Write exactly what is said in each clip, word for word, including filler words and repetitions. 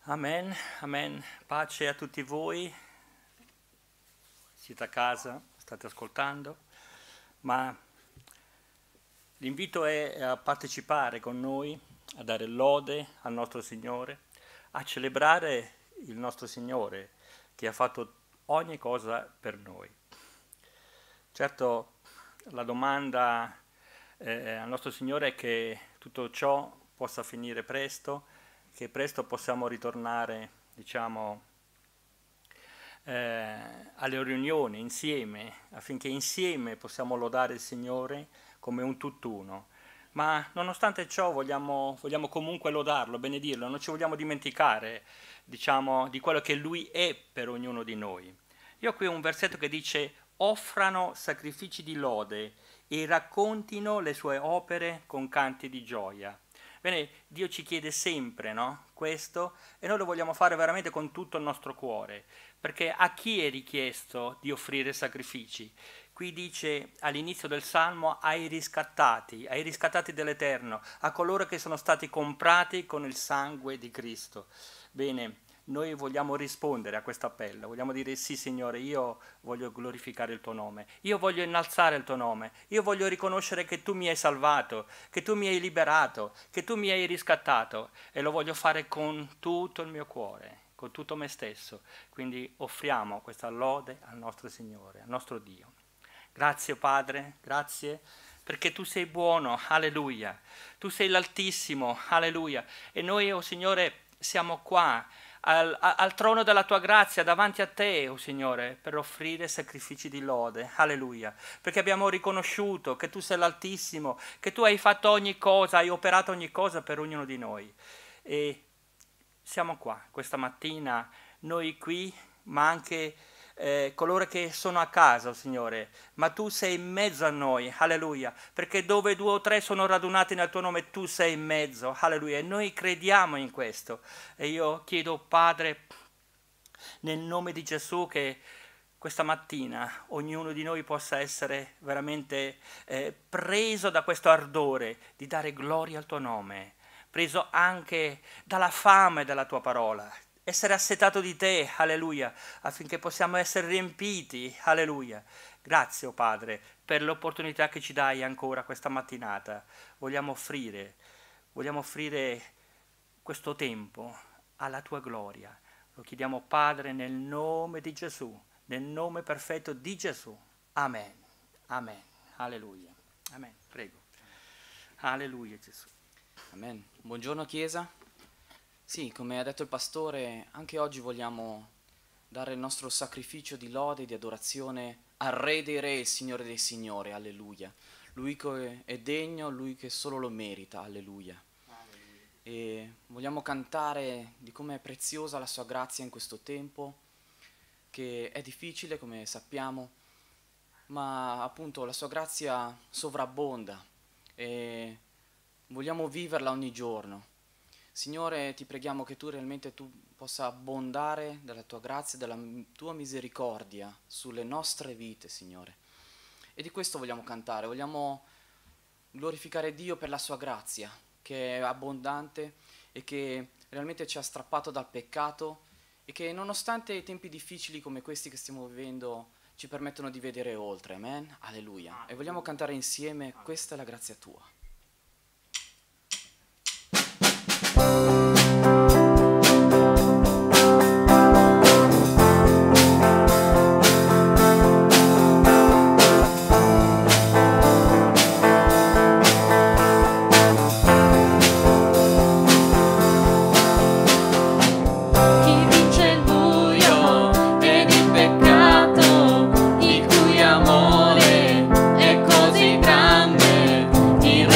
Amen, amen. Pace a tutti voi. Siete a casa, state ascoltando, ma l'invito è a partecipare con noi, a dare lode al nostro Signore, a celebrare il nostro Signore che ha fatto ogni cosa per noi. Certo, la domanda eh, al nostro Signore è che tutto ciò possa finire presto, che presto possiamo ritornare, diciamo, eh, alle riunioni insieme, affinché insieme possiamo lodare il Signore come un tutt'uno. Ma nonostante ciò vogliamo, vogliamo comunque lodarlo, benedirlo, non ci vogliamo dimenticare, diciamo, di quello che Lui è per ognuno di noi. Io ho qui un versetto che dice: offrano sacrifici di lode e raccontino le sue opere con canti di gioia. Bene, Dio ci chiede sempre, no? Questo, e noi lo vogliamo fare veramente con tutto il nostro cuore, perché a chi è richiesto di offrire sacrifici? Qui dice all'inizio del Salmo: ai riscattati, ai riscattati dell'Eterno, a coloro che sono stati comprati con il sangue di Cristo. Bene, noi vogliamo rispondere a questo appello, vogliamo dire: sì Signore, io voglio glorificare il tuo nome, io voglio innalzare il tuo nome, io voglio riconoscere che tu mi hai salvato, che tu mi hai liberato, che tu mi hai riscattato, e lo voglio fare con tutto il mio cuore, con tutto me stesso. Quindi offriamo questa lode al nostro Signore, al nostro Dio. Grazie Padre, grazie perché tu sei buono, alleluia, tu sei l'Altissimo, alleluia, e noi, oh Signore, siamo qua Al, al trono della tua grazia davanti a te, oh Signore, per offrire sacrifici di lode, alleluia, perché abbiamo riconosciuto che tu sei l'Altissimo, che tu hai fatto ogni cosa, hai operato ogni cosa per ognuno di noi, e siamo qua questa mattina, noi qui, ma anche eh, coloro che sono a casa, oh Signore, ma tu sei in mezzo a noi, alleluia, perché dove due o tre sono radunati nel tuo nome, tu sei in mezzo, alleluia, e noi crediamo in questo. E io chiedo, Padre, nel nome di Gesù, che questa mattina ognuno di noi possa essere veramente eh, preso da questo ardore di dare gloria al tuo nome, preso anche dalla fame della tua parola, essere assetato di te, alleluia, affinché possiamo essere riempiti, alleluia. Grazie, oh Padre, per l'opportunità che ci dai ancora questa mattinata. Vogliamo offrire, vogliamo offrire questo tempo alla tua gloria. Lo chiediamo, Padre, nel nome di Gesù, nel nome perfetto di Gesù. Amen, amen, alleluia, amen, prego. Alleluia, Gesù. Amen. Buongiorno Chiesa. Sì, come ha detto il pastore, anche oggi vogliamo dare il nostro sacrificio di lode e di adorazione al Re dei Re, il Signore dei Signori, alleluia. Lui che è degno, Lui che solo lo merita, alleluia. Alleluia. E vogliamo cantare di come è preziosa la sua grazia in questo tempo, che è difficile, come sappiamo, ma appunto la sua grazia sovrabbonda e vogliamo viverla ogni giorno. Signore, ti preghiamo che tu realmente tu possa abbondare della tua grazia, della tua misericordia sulle nostre vite, Signore. E di questo vogliamo cantare, vogliamo glorificare Dio per la sua grazia, che è abbondante e che realmente ci ha strappato dal peccato e che nonostante i tempi difficili come questi che stiamo vivendo ci permettono di vedere oltre, amen? Alleluia. E vogliamo cantare insieme: questa è la grazia tua. Il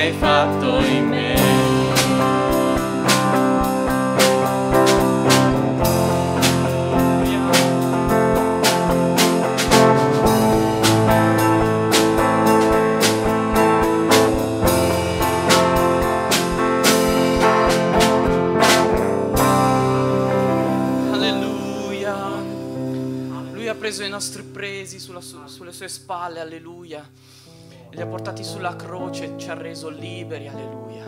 hai fatto in me. I nostri presi sulla su- sulle sue spalle, alleluia, li ha portati sulla croce, ci ha reso liberi, alleluia.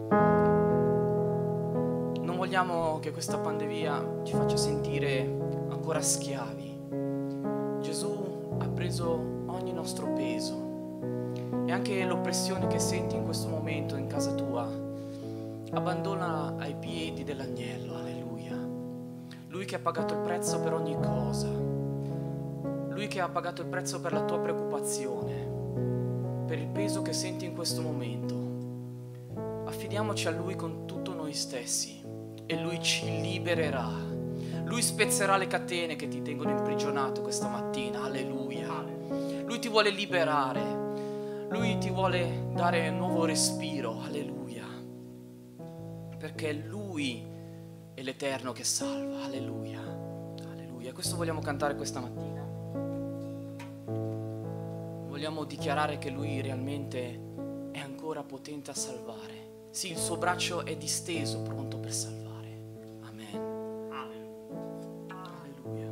Non vogliamo che questa pandemia ci faccia sentire ancora schiavi. Gesù ha preso ogni nostro peso, e anche l'oppressione che senti in questo momento in casa tua abbandona ai piedi dell'agnello, alleluia. Lui che ha pagato il prezzo per ogni cosa, Lui che ha pagato il prezzo per la tua preoccupazione, per il peso che senti in questo momento. Affidiamoci a Lui con tutto noi stessi e Lui ci libererà. Lui spezzerà le catene che ti tengono imprigionato questa mattina, alleluia. Lui ti vuole liberare, Lui ti vuole dare un nuovo respiro, alleluia. Perché Lui è l'Eterno che salva, alleluia. Alleluia. Questo vogliamo cantare questa mattina. Vogliamo dichiarare che Lui realmente è ancora potente a salvare. Sì, il suo braccio è disteso, pronto per salvare. Amen. Alleluia.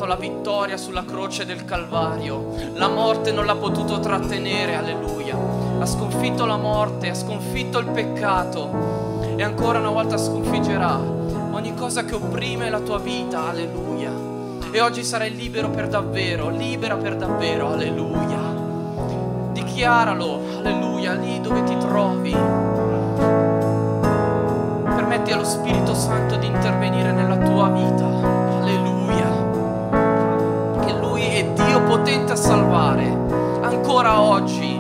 dato la vittoria sulla croce del Calvario. La morte non l'ha potuto trattenere, alleluia. Ha sconfitto la morte, ha sconfitto il peccato e ancora una volta sconfiggerà ogni cosa che opprime la tua vita, alleluia. E oggi sarai libero per davvero, libera per davvero, alleluia. Dichiaralo, alleluia, lì dove ti trovi. Permetti allo Spirito Santo di intervenire nella tua vita, alleluia. Che Lui è Dio potente a salvare, ancora oggi.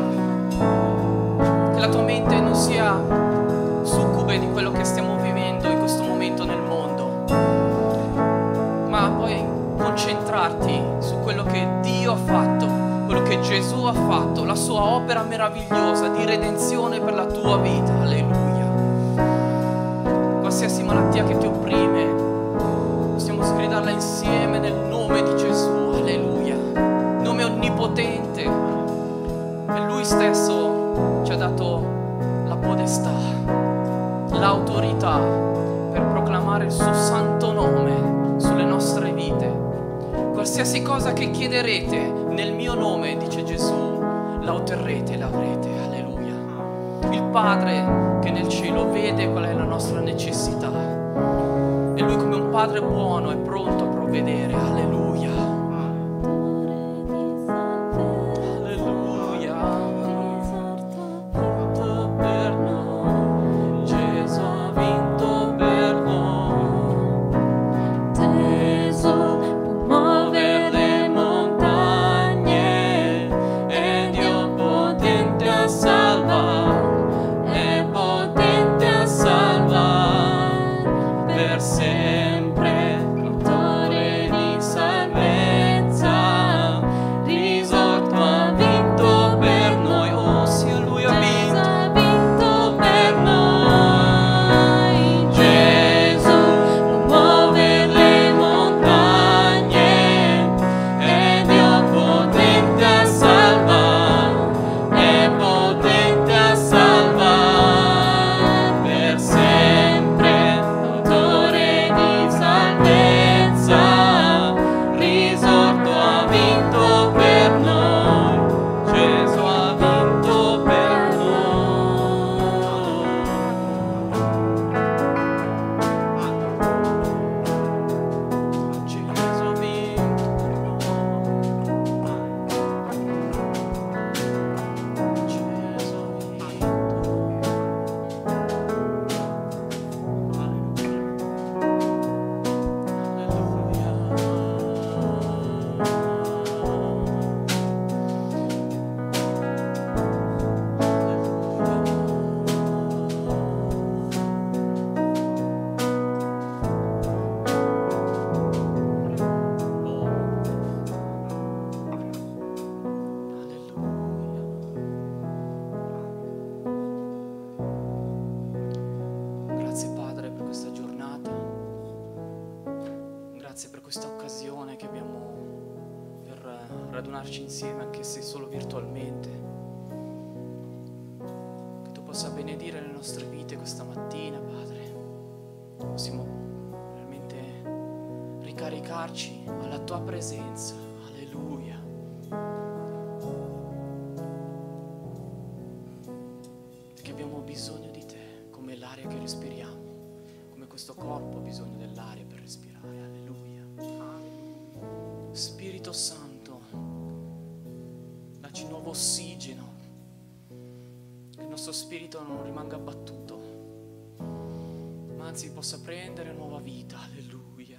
Che la tua mente non sia succube di quello che stiamo vivendo in questo momento nel mondo, ma puoi concentrarti su quello che Dio ha fatto, quello che Gesù ha fatto, la sua opera meravigliosa di redenzione per la tua vita, alleluia. Qualsiasi malattia che ti opprime, possiamo sgridarla insieme nel nome di Gesù, alleluia. Nome onnipotente, e Lui stesso ci ha dato la potestà, l'autorità per proclamare il suo santo nome sulle nostre vite. Qualsiasi cosa che chiederete nel mio nome, dice Gesù, la otterrete e la avrete, alleluia. Il Padre che nel cielo vede qual è la nostra necessità e Lui come un Padre buono è pronto a provvedere, alleluia. Alleluia. Vinto per noi, Gesù ha vinto per noi. Gesù può muovere le montagne, è Dio potente a salvare. Per sempre, autore di salvezza, risorto ha vinto per noi, oh sì, Lui ha vinto, ha vinto per noi. Gesù può muovere le montagne, è Dio potente a salvare, è potente a salvare per sempre. Risorto ha vinto per noi, Gesù ha vinto per noi. Gesù ha vinto per noi. Gesù ha vinto. Grazie Padre per questa giornata, grazie per questa occasione che abbiamo per radunarci insieme, anche se solo virtualmente. Che Tu possa benedire le nostre vite questa mattina, Padre. Possiamo veramente ricaricarci alla Tua presenza, alleluia. Perché abbiamo bisogno di Te, come l'aria che respiriamo, come questo corpo ha bisogno dell'aria per respirare, alleluia. Spirito Santo, dacci nuovo ossigeno, che il nostro spirito non rimanga abbattuto, ma anzi possa prendere nuova vita, alleluia.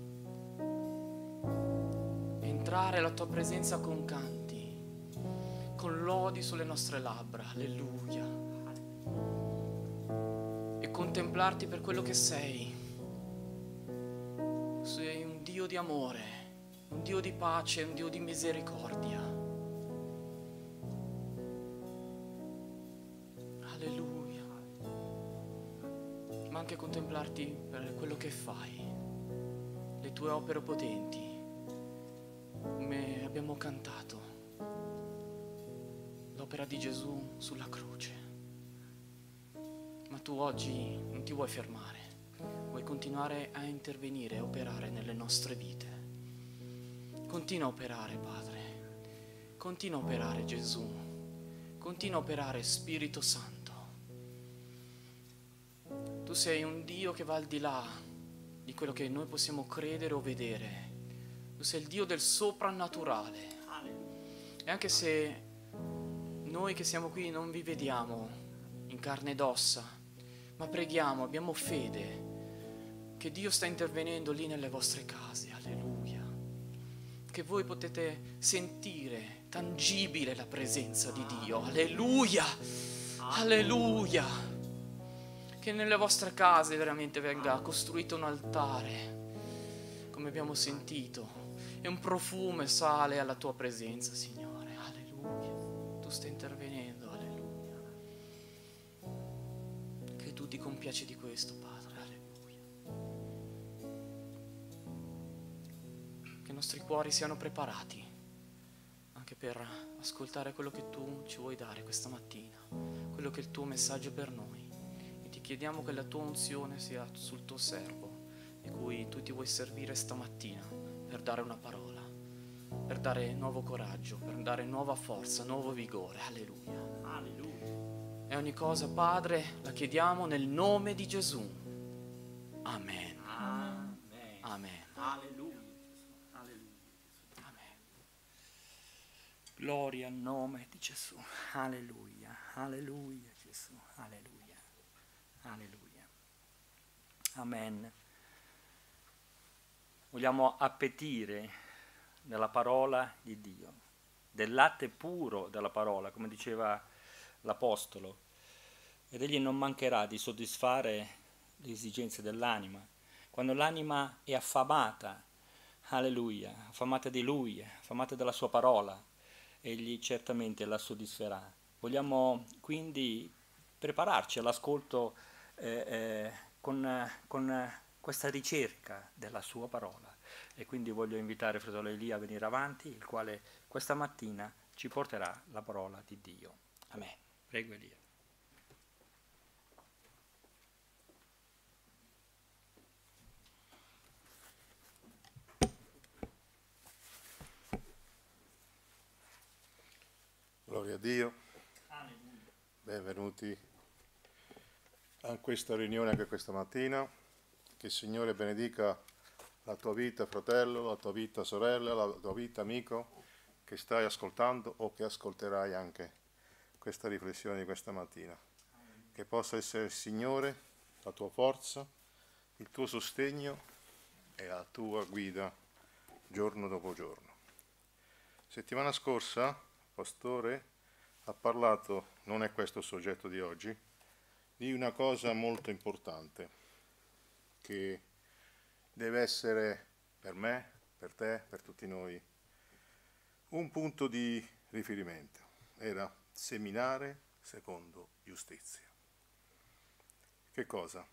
Entrare alla Tua presenza con canti, con lodi sulle nostre labbra, alleluia. E contemplarti per quello che sei. Sei un Dio di amore, un Dio di pace, un Dio di misericordia. Alleluia. Ma anche contemplarti per quello che fai, le Tue opere potenti, come abbiamo cantato, l'opera di Gesù sulla croce. Ma Tu oggi non ti vuoi fermare, vuoi continuare a intervenire e operare nelle nostre vite. Continua a operare, Padre. Continua a operare, Gesù. Continua a operare, Spirito Santo. Tu sei un Dio che va al di là di quello che noi possiamo credere o vedere. Tu sei il Dio del soprannaturale. E anche se noi che siamo qui non vi vediamo in carne ed ossa, ma preghiamo, abbiamo fede che Dio sta intervenendo lì nelle vostre case, alleluia. Che voi potete sentire tangibile la presenza di Dio, alleluia, alleluia. Che nelle vostre case veramente venga costruito un altare, come abbiamo sentito, e un profumo sale alla tua presenza, Signore. Tu stai intervenendo, alleluia. Che tu ti compiaci di questo, Padre, alleluia. Che i nostri cuori siano preparati anche per ascoltare quello che tu ci vuoi dare questa mattina, quello che è il tuo messaggio per noi. E ti chiediamo che la tua unzione sia sul tuo servo, di cui tu ti vuoi servire stamattina per dare una parola, per dare nuovo coraggio, per dare nuova forza, nuovo vigore. Alleluia. Alleluia. E ogni cosa, Padre, la chiediamo nel nome di Gesù. Amen. Amen. Amen. Alleluia. Alleluia. Amen. Gloria al nome di Gesù. Alleluia. Alleluia, Gesù. Alleluia. Alleluia. Amen. Vogliamo appetire nella parola di Dio, del latte puro della parola, come diceva l'Apostolo, ed egli non mancherà di soddisfare le esigenze dell'anima. Quando l'anima è affamata, alleluia, affamata di Lui, affamata della sua parola, egli certamente la soddisferà. Vogliamo quindi prepararci all'ascolto eh, eh, con, con questa ricerca della sua parola. E quindi voglio invitare fratello Elia a venire avanti, il quale questa mattina ci porterà la parola di Dio. Amen. Prego Elia. Gloria a Dio. Benvenuti a questa riunione anche questa mattina. Che il Signore benedica la tua vita, fratello, la tua vita, sorella, la tua vita, amico, che stai ascoltando o che ascolterai anche questa riflessione di questa mattina. Che possa essere il Signore la tua forza, il tuo sostegno e la tua guida giorno dopo giorno. Settimana scorsa, il pastore ha parlato, non è questo il soggetto di oggi, di una cosa molto importante che deve essere per me, per te, per tutti noi, un punto di riferimento. Era seminare secondo giustizia. Che cosa?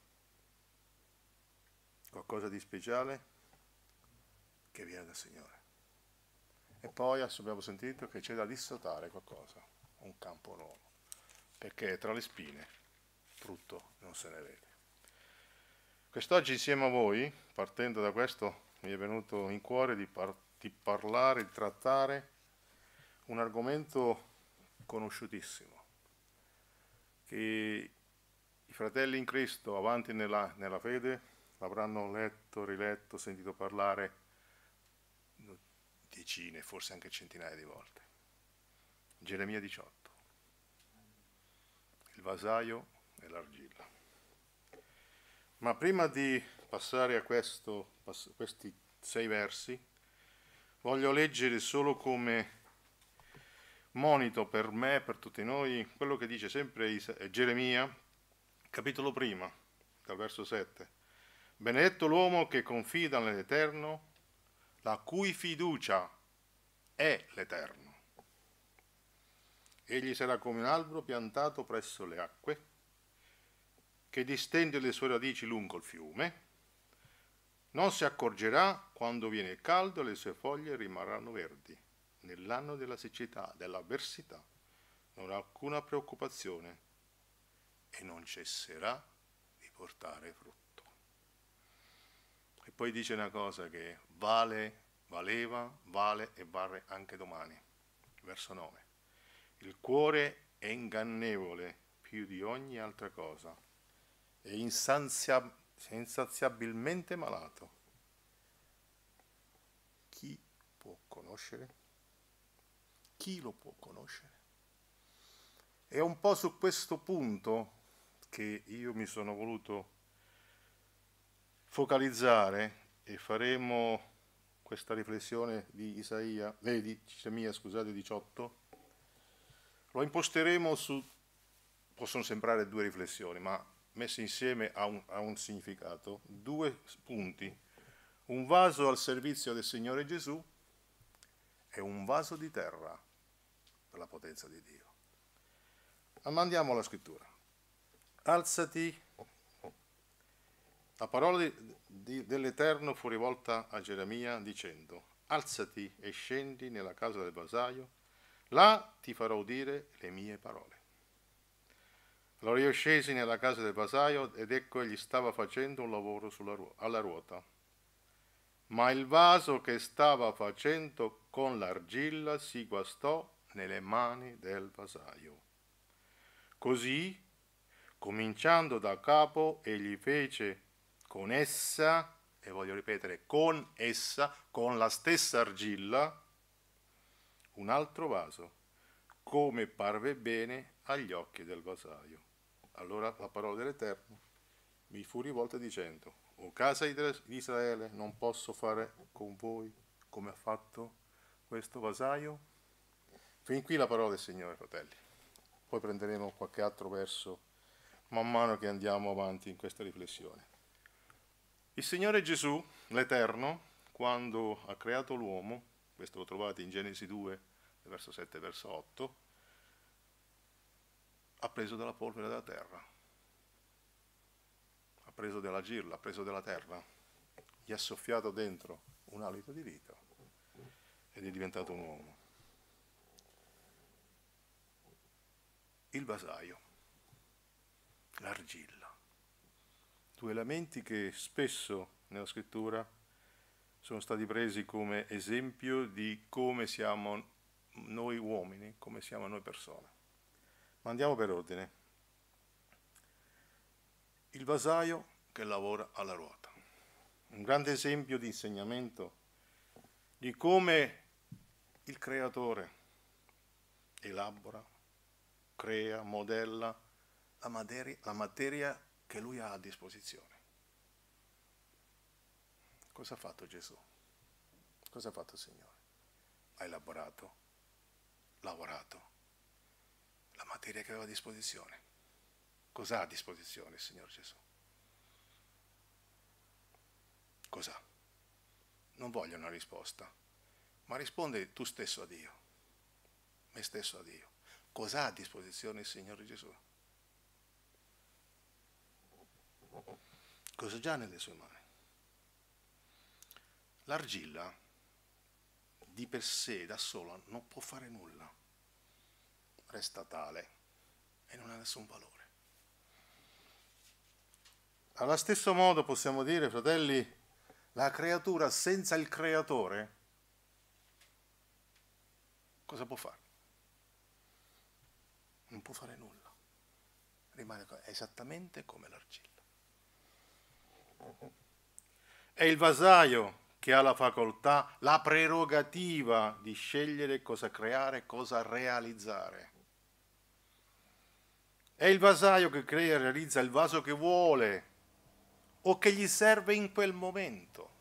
Qualcosa di speciale che viene dal Signore. E poi abbiamo sentito che c'è da dissotare qualcosa, un campo nuovo, perché tra le spine frutto non se ne vede. Quest'oggi insieme a voi, partendo da questo, mi è venuto in cuore di, par- di parlare, di trattare un argomento conosciutissimo, che i fratelli in Cristo avanti nella, nella fede l'avranno letto, riletto, sentito parlare decine, forse anche centinaia di volte. Geremia diciotto, il vasaio e l'argilla. Ma prima di passare a questo, questi sei versi, voglio leggere solo come monito per me e per tutti noi quello che dice sempre Geremia, capitolo prima, dal verso sette. Benedetto l'uomo che confida nell'Eterno, la cui fiducia è l'Eterno. Egli sarà come un albero piantato presso le acque, che distende le sue radici lungo il fiume, non si accorgerà quando viene il caldo e le sue foglie rimarranno verdi. Nell'anno della siccità, dell'avversità, non avrà alcuna preoccupazione e non cesserà di portare frutto. E poi dice una cosa che vale valeva, vale e vale anche domani. Verso nove. Il cuore è ingannevole più di ogni altra cosa, è insaziab- insaziabilmente malato. Chi può conoscere? Chi lo può conoscere? È un po' su questo punto che io mi sono voluto focalizzare e faremo questa riflessione di Isaia, eh, di Geremia, scusate, diciotto. Lo imposteremo su, possono sembrare due riflessioni, ma messe insieme ha un, ha un significato. Due punti: un vaso al servizio del Signore Gesù e un vaso di terra per la potenza di Dio. Ma andiamo alla scrittura. Alzati, la parola di, di, dell'Eterno fu rivolta a Geremia dicendo: alzati e scendi nella casa del vasaio, là ti farò udire le mie parole. Allora io scesi nella casa del vasaio ed ecco egli stava facendo un lavoro sulla ruo- alla ruota. Ma il vaso che stava facendo con l'argilla si guastò nelle mani del vasaio. Così, cominciando da capo, egli fece con essa, e voglio ripetere, con essa, con la stessa argilla, un altro vaso, come parve bene agli occhi del vasaio. Allora la parola dell'Eterno mi fu rivolta dicendo: o casa di Israele, non posso fare con voi come ha fatto questo vasaio? Fin qui la parola del Signore, fratelli. Poi prenderemo qualche altro verso man mano che andiamo avanti in questa riflessione. Il Signore Gesù, l'Eterno, quando ha creato l'uomo, questo lo trovate in Genesi due, verso sette e verso otto, ha preso della polvere della terra, ha preso della girla, ha preso della terra, gli ha soffiato dentro un alito di vita ed è diventato un uomo. Il vasaio, l'argilla, due elementi che spesso nella scrittura sono stati presi come esempio di come siamo noi uomini, come siamo noi persone. Ma andiamo per ordine. Il vasaio che lavora alla ruota, un grande esempio di insegnamento di come il creatore elabora, crea, modella la materia, la materia che lui ha a disposizione. Cosa ha fatto Gesù? Cosa ha fatto il Signore? Ha elaborato, lavorato la materia che aveva a disposizione. Cos'ha a disposizione il Signore Gesù? Cos'ha? Non voglio una risposta, ma risponde tu stesso a Dio, me stesso a Dio. Cos'ha a disposizione il Signore Gesù? Cosa già nelle sue mani? L'argilla di per sé, da sola, non può fare nulla, resta tale e non ha nessun valore. Allo stesso modo possiamo dire, fratelli, la creatura senza il creatore cosa può fare? Non può fare nulla, rimane esattamente come l'argilla. È il vasaio che ha la facoltà, la prerogativa di scegliere cosa creare, cosa realizzare. È il vasaio che crea e realizza il vaso che vuole o che gli serve in quel momento.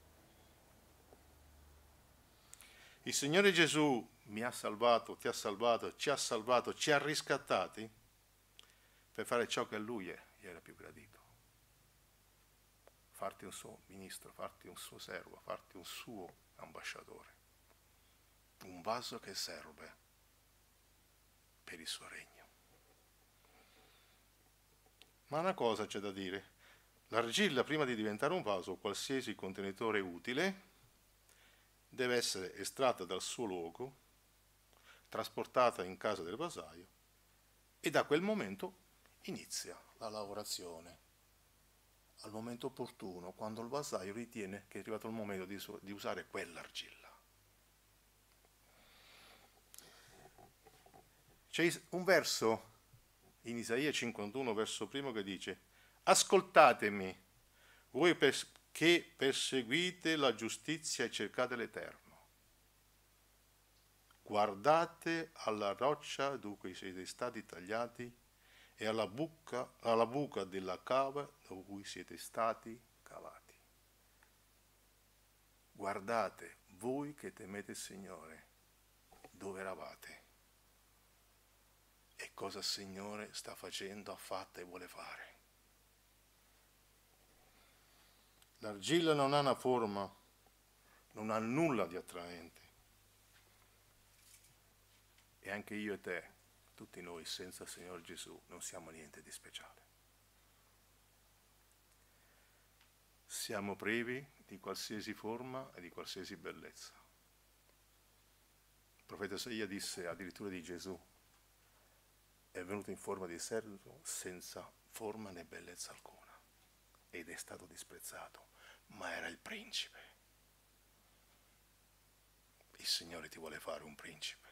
Il Signore Gesù mi ha salvato, ti ha salvato, ci ha salvato, ci ha riscattati per fare ciò che a Lui gli era più gradito. Farti un suo ministro, farti un suo servo, farti un suo ambasciatore. Un vaso che serve per il suo regno. Ma una cosa c'è da dire. L'argilla, prima di diventare un vaso o qualsiasi contenitore utile, deve essere estratta dal suo luogo, trasportata in casa del vasaio e da quel momento inizia la lavorazione al momento opportuno, quando il vasaio ritiene che è arrivato il momento di, di usare quell'argilla. C'è un verso in Isaia cinquantuno, verso primo, che dice: ascoltatemi, voi che perseguite la giustizia e cercate l'Eterno. Guardate alla roccia da cui siete stati tagliati e alla buca, alla buca della cava da cui siete stati cavati. Guardate, voi che temete il Signore, dove eravate e cosa il Signore sta facendo, ha fatto e vuole fare. L'argilla non ha una forma, non ha nulla di attraente. E anche io e te, tutti noi, senza il Signore Gesù, non siamo niente di speciale. Siamo privi di qualsiasi forma e di qualsiasi bellezza. Il profeta Isaia disse addirittura di Gesù: è venuto in forma di servo senza forma né bellezza alcuna, ed è stato disprezzato, ma era il principe. Il Signore ti vuole fare un principe,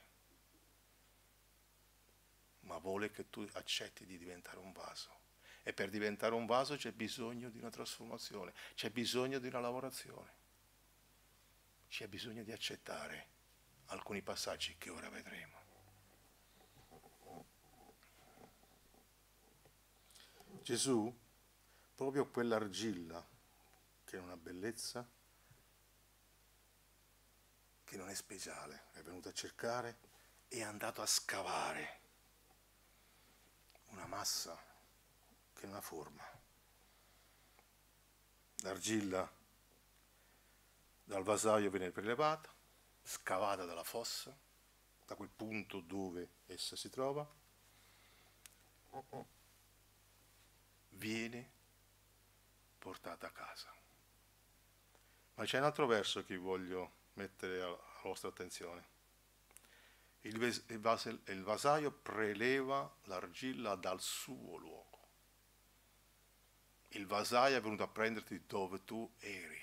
ma vuole che tu accetti di diventare un vaso. E per diventare un vaso c'è bisogno di una trasformazione, c'è bisogno di una lavorazione, c'è bisogno di accettare alcuni passaggi che ora vedremo. Gesù, proprio quell'argilla che è una bellezza, che non è speciale, è venuto a cercare e è andato a scavare una massa che non ha forma. L'argilla dal vasaio viene prelevata, scavata dalla fossa, da quel punto dove essa si trova, viene portata a casa. Ma c'è un altro verso che voglio mettere alla vostra attenzione. Il, ves- il, vas- il vasaio preleva l'argilla dal suo luogo. Il vasaio è venuto a prenderti dove tu eri.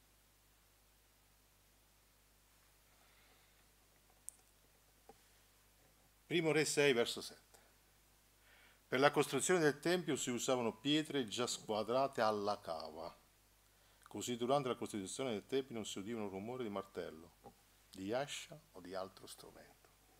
Primo Re sei, verso sette. Per la costruzione del Tempio si usavano pietre già squadrate alla cava. Così durante la costruzione del Tempio non si udiva un rumore di martello, di ascia o di altro strumento.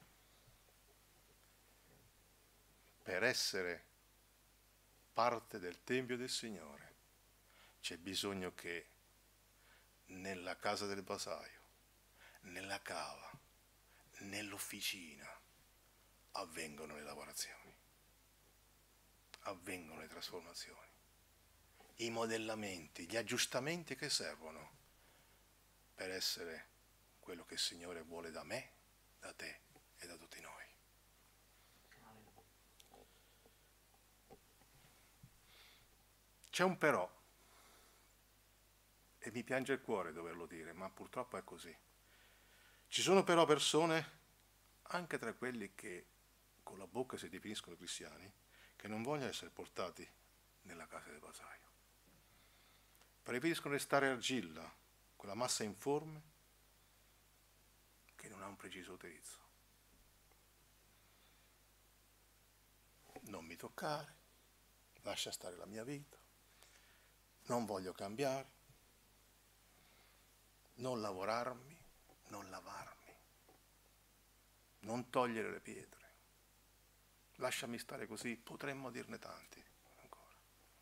Per essere parte del Tempio del Signore c'è bisogno che nella casa del vasaio, nella cava, nell'officina avvengono le lavorazioni, avvengono le trasformazioni, i modellamenti, gli aggiustamenti che servono per essere quello che il Signore vuole da me, da te e da tutti noi. C'è un però, e mi piange il cuore doverlo dire, ma purtroppo è così. Ci sono però persone, anche tra quelli che con la bocca si definiscono cristiani, che non vogliono essere portati nella casa del vasaio. Preferiscono restare argilla, quella massa informe che non ha un preciso utilizzo. Non mi toccare, lascia stare la mia vita, non voglio cambiare, non lavorarmi, non lavarmi, non togliere le pietre, lasciami stare così, potremmo dirne tanti ancora.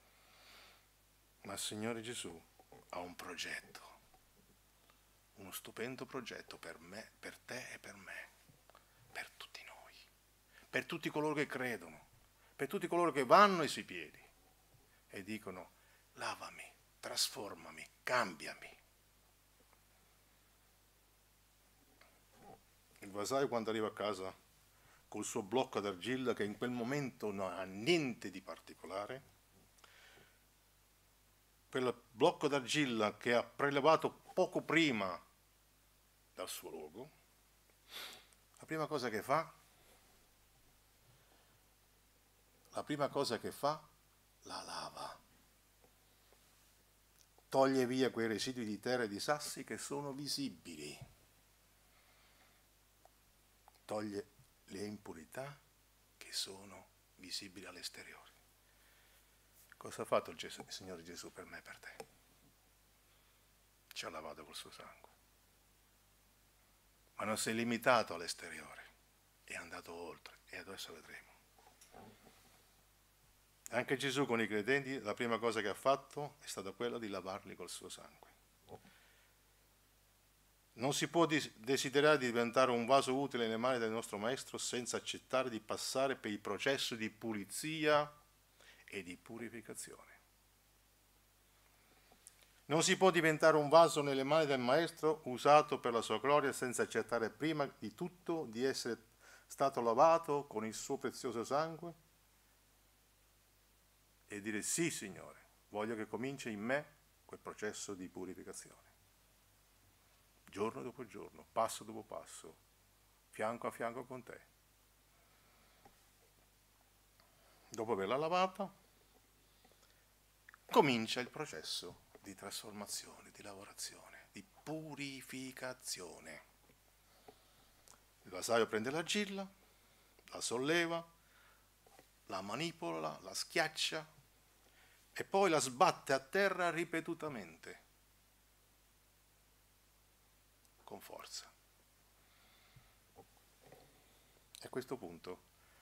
Ma il Signore Gesù ha un progetto, uno stupendo progetto per me, per te e per me, per tutti noi, per tutti coloro che credono, per tutti coloro che vanno ai suoi piedi e dicono: lavami, trasformami, cambiami. Il vasaio, quando arriva a casa col suo blocco d'argilla, che in quel momento non ha niente di particolare, quel blocco d'argilla che ha prelevato poco prima dal suo luogo, la prima cosa che fa, la prima cosa che fa, la lava. toglie via quei residui di terra e di sassi che sono visibili, toglie le impurità che sono visibili all'esteriore. Cosa ha fatto il, Gesù, il Signore Gesù per me e per te? Ci ha lavato col suo sangue. Ma non si è limitato all'esteriore, è andato oltre e adesso vedremo. Anche Gesù con i credenti la prima cosa che ha fatto è stata quella di lavarli col suo sangue. Non si può desiderare di diventare un vaso utile nelle mani del nostro Maestro senza accettare di passare per il processo di pulizia e di purificazione. Non si può diventare un vaso nelle mani del Maestro usato per la sua gloria senza accettare prima di tutto di essere stato lavato con il suo prezioso sangue e dire sì, Signore, voglio che cominci in me quel processo di purificazione. Giorno dopo giorno, passo dopo passo, fianco a fianco con te. Dopo averla lavata, comincia il processo di trasformazione, di lavorazione, di purificazione. Il vasaio prende l'argilla, la solleva, la manipola, la schiaccia e poi la sbatte a terra ripetutamente, con forza. È a questo punto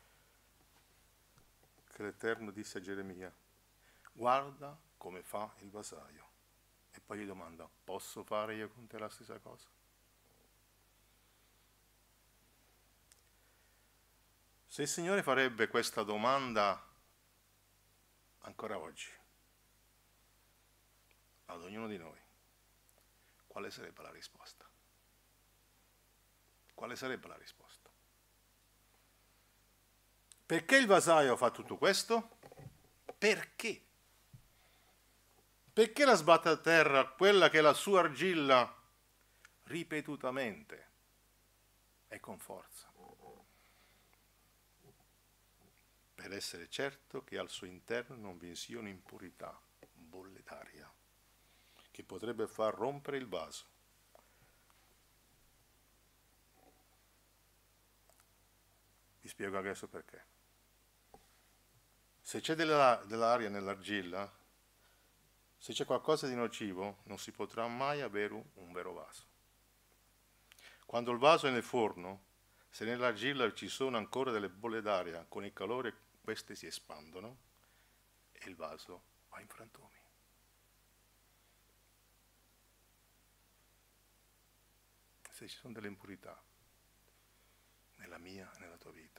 che l'Eterno disse a Geremia: guarda come fa il vasaio. E poi gli domanda: posso fare io con te la stessa cosa? Se il Signore farebbe questa domanda ancora oggi ad ognuno di noi, quale sarebbe la risposta? Quale sarebbe la risposta? Perché il vasaio fa tutto questo? Perché? Perché la sbatte a terra quella che è la sua argilla ripetutamente e con forza? Per essere certo che al suo interno non vi sia un'impurità bolle d'aria che potrebbe far rompere il vaso. Vi spiego adesso perché. Se c'è della, dell'aria nell'argilla, se c'è qualcosa di nocivo, non si potrà mai avere un, un vero vaso. Quando il vaso è nel forno, se nell'argilla ci sono ancora delle bolle d'aria, con il calore queste si espandono e il vaso va in frantumi. Se ci sono delle impurità nella mia e nella tua vita,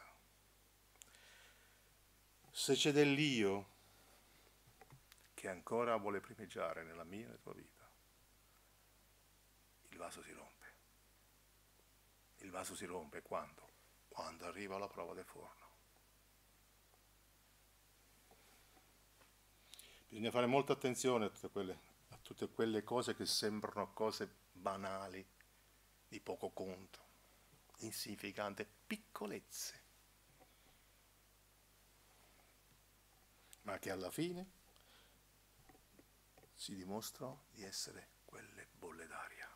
se c'è dell'io che ancora vuole primeggiare nella mia e nella tua vita, il vaso si rompe. Il vaso si rompe quando? Quando arriva la prova del forno. Bisogna fare molta attenzione a tutte quelle, a tutte quelle cose che sembrano cose banali, di poco conto, insignificanti, piccolezze, ma che alla fine si dimostrano di essere quelle bolle d'aria,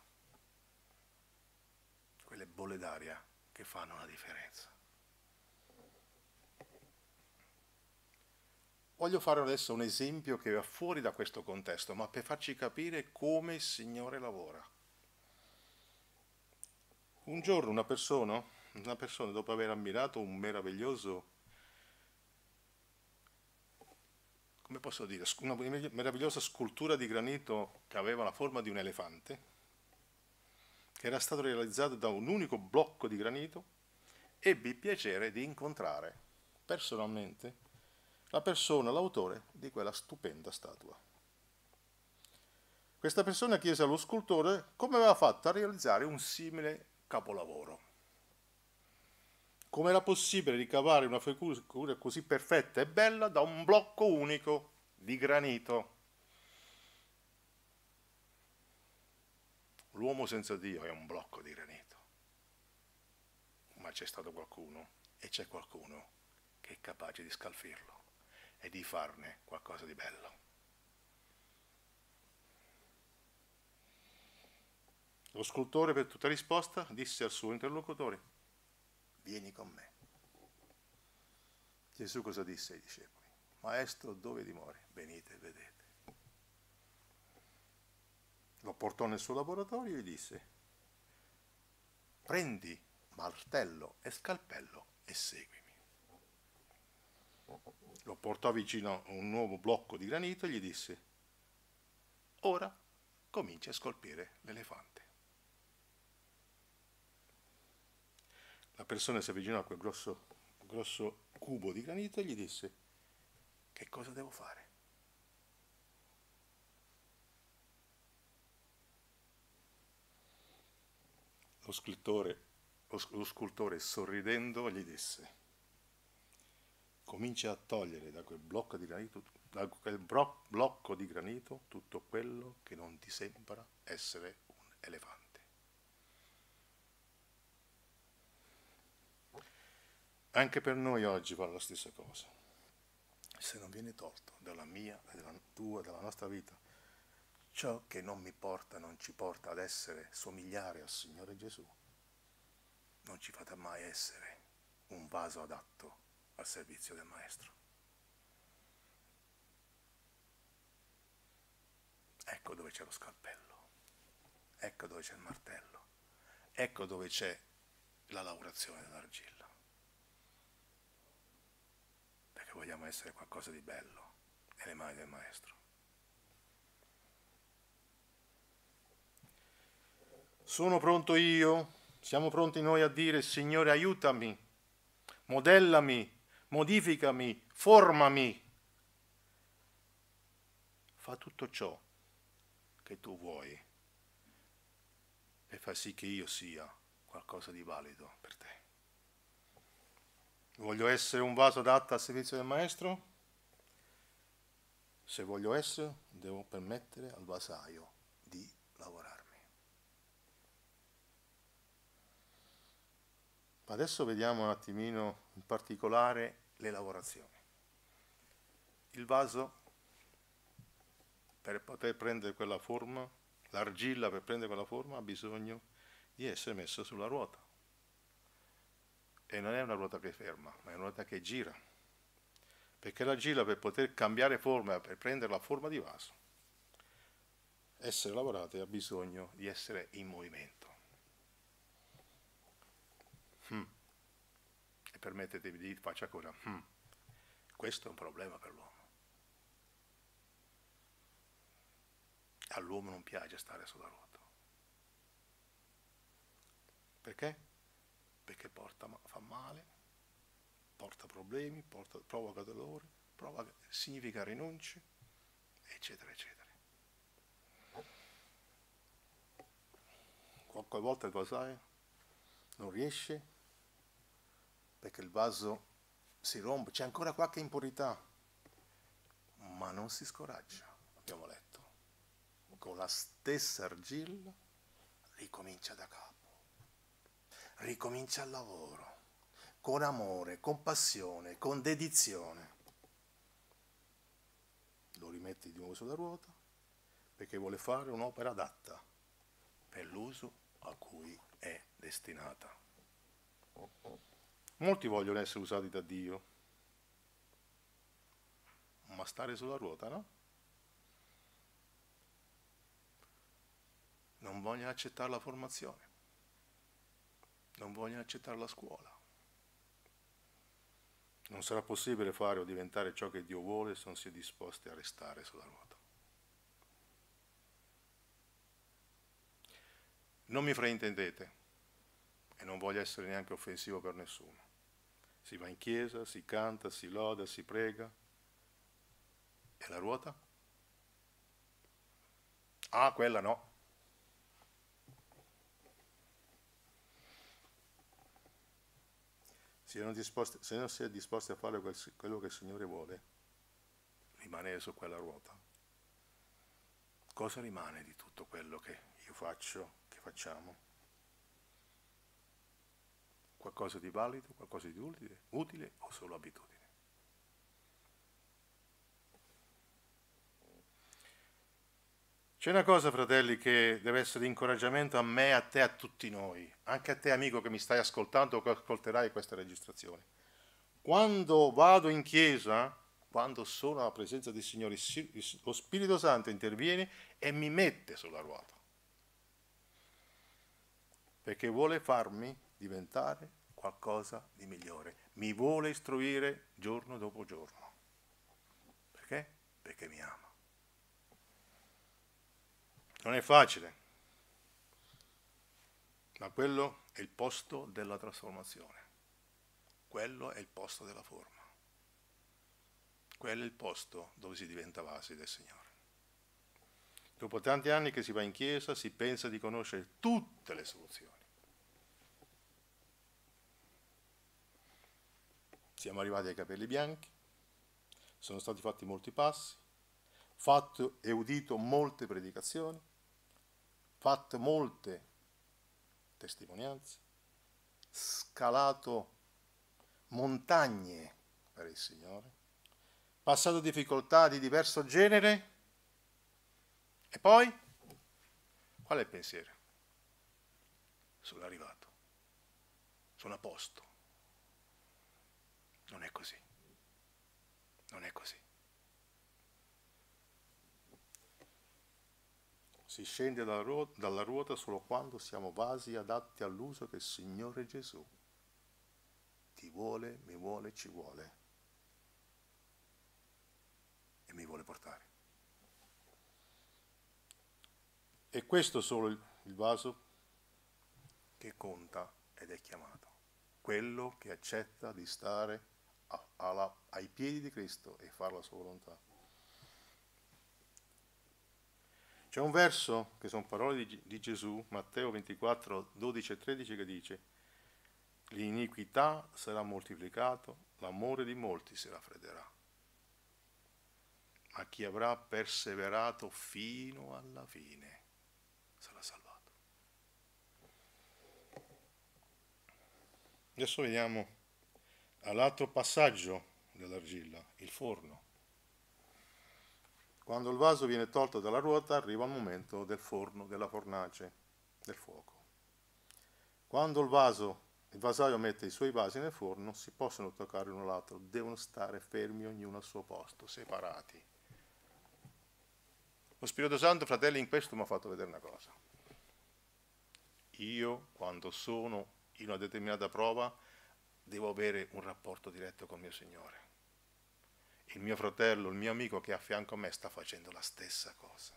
quelle bolle d'aria che fanno la differenza. Voglio fare adesso un esempio che va fuori da questo contesto, ma per farci capire come il Signore lavora. Un giorno una persona, una persona dopo aver ammirato un meraviglioso, come posso dire, una meravigliosa scultura di granito che aveva la forma di un elefante, che era stato realizzato da un unico blocco di granito, ebbe il piacere di incontrare personalmente la persona, l'autore di quella stupenda statua. Questa persona chiese allo scultore come aveva fatto a realizzare un simile capolavoro. Come era possibile ricavare una figura così perfetta e bella da un blocco unico di granito? L'uomo senza Dio è un blocco di granito, ma c'è stato qualcuno e c'è qualcuno che è capace di scalfirlo e di farne qualcosa di bello. Lo scultore per tutta risposta disse al suo interlocutore: vieni con me. Gesù cosa disse ai discepoli? Maestro, dove dimori? Venite e vedete. Lo portò nel suo laboratorio e gli disse: prendi martello e scalpello e seguimi. Lo portò vicino a un nuovo blocco di granito e gli disse: ora comincia a scolpire l'elefante. La persona si avvicinò a quel grosso, grosso cubo di granito e gli disse: che cosa devo fare? Lo scultore, lo, lo scultore sorridendo gli disse: comincia a togliere da quel blocco di granito, da quel bro, blocco di granito tutto quello che non ti sembra essere un elefante. Anche per noi oggi vale la stessa cosa. Se non viene tolto dalla mia, dalla tua, dalla nostra vita, ciò che non mi porta, non ci porta ad essere somigliare al Signore Gesù, non ci fate mai essere un vaso adatto al servizio del Maestro. Ecco dove c'è lo scalpello, ecco dove c'è il martello, ecco dove c'è la lavorazione dell'argilla. Perché vogliamo essere qualcosa di bello nelle mani del Maestro. Sono pronto io, siamo pronti noi a dire: Signore, aiutami, modellami, modificami, formami. Fa tutto ciò che tu vuoi e fa sì che io sia qualcosa di valido per te. Voglio essere un vaso adatto al servizio del Maestro? Se voglio essere, devo permettere al vasaio di lavorarmi. Adesso vediamo un attimino in particolare le lavorazioni. Il vaso, per poter prendere quella forma, l'argilla per prendere quella forma, ha bisogno di essere messo sulla ruota. E non è una ruota che ferma, ma è una ruota che gira. Perché l'argilla, per poter cambiare forma, per prendere la forma di vaso, essere lavorata, ha bisogno di essere in movimento. Hmm. E permettetemi di dire, faccio ancora, hmm. Questo è un problema per l'uomo. All'uomo non piace stare sulla ruota. Perché? Perché porta, fa male, porta problemi, porta, provoca dolore, provoca, significa rinunce, eccetera, eccetera. Qualche volta il vasaio non riesce perché il vaso si rompe, c'è ancora qualche impurità, ma non si scoraggia, abbiamo letto. Con la stessa argilla ricomincia da capo. Ricomincia il lavoro, con amore, con passione, con dedizione. Lo rimetti di nuovo sulla ruota perché vuole fare un'opera adatta per l'uso a cui è destinata. Molti vogliono essere usati da Dio, ma stare sulla ruota, no? Non vogliono accettare la formazione. Non vogliono accettare la scuola. Non sarà possibile fare o diventare ciò che Dio vuole se non si è disposti a restare sulla ruota. Non mi fraintendete e non voglio essere neanche offensivo per nessuno. Si va in chiesa, si canta, si loda, si prega. E la ruota? Ah, quella no. Se non, disposti, se non si è disposti a fare quel, quello che il Signore vuole, rimanere su quella ruota, cosa rimane di tutto quello che io faccio, che facciamo? Qualcosa di valido, qualcosa di utile, utile o solo abitudine? C'è una cosa, fratelli, che deve essere di incoraggiamento a me, a te, a tutti noi, anche a te, amico, che mi stai ascoltando o che ascolterai questa registrazione. Quando vado in chiesa, quando sono alla presenza del Signore, lo Spirito Santo interviene e mi mette sulla ruota, perché vuole farmi diventare qualcosa di migliore, mi vuole istruire giorno dopo giorno. Perché? Perché mi ama. Non è facile, ma quello è il posto della trasformazione, quello è il posto della forma, quello è il posto dove si diventa vasi del Signore. Dopo tanti anni che si va in chiesa, si pensa di conoscere tutte le soluzioni. Siamo arrivati ai capelli bianchi, sono stati fatti molti passi, fatto e udito molte predicazioni, fatto molte testimonianze, scalato montagne per il Signore, passato difficoltà di diverso genere, e poi qual è il pensiero? Sono arrivato, sono a posto. Non è così, non è così. Si scende dalla ruota, dalla ruota solo quando siamo vasi adatti all'uso che il Signore Gesù ti vuole, mi vuole, ci vuole e mi vuole portare. E questo solo il, il vaso che conta ed è chiamato, quello che accetta di stare a, alla, ai piedi di Cristo e fare la sua volontà. C'è un verso, che sono parole di, di Gesù, Matteo ventiquattro, dodici e tredici, che dice: l'iniquità sarà moltiplicato, l'amore di molti si raffredderà, ma chi avrà perseverato fino alla fine sarà salvato. Adesso veniamo all'altro passaggio dell'argilla, il forno. Quando il vaso viene tolto dalla ruota arriva il momento del forno, della fornace, del fuoco. Quando il vaso, il vasaio mette i suoi vasi nel forno, si possono toccare l'uno l'altro, devono stare fermi ognuno al suo posto, separati. Lo Spirito Santo, fratelli, in questo mi ha fatto vedere una cosa. Io, quando sono in una determinata prova, devo avere un rapporto diretto con il mio Signore. Il mio fratello, il mio amico che è a fianco a me sta facendo la stessa cosa.